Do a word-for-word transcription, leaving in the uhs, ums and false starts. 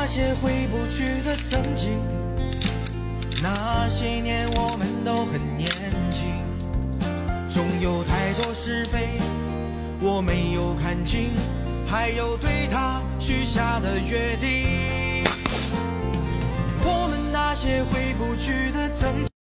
些回不去的曾经，那些年我们都很年轻，总有太多是非我没有看清，还有对他许下的约定。我们那些回不去的曾经。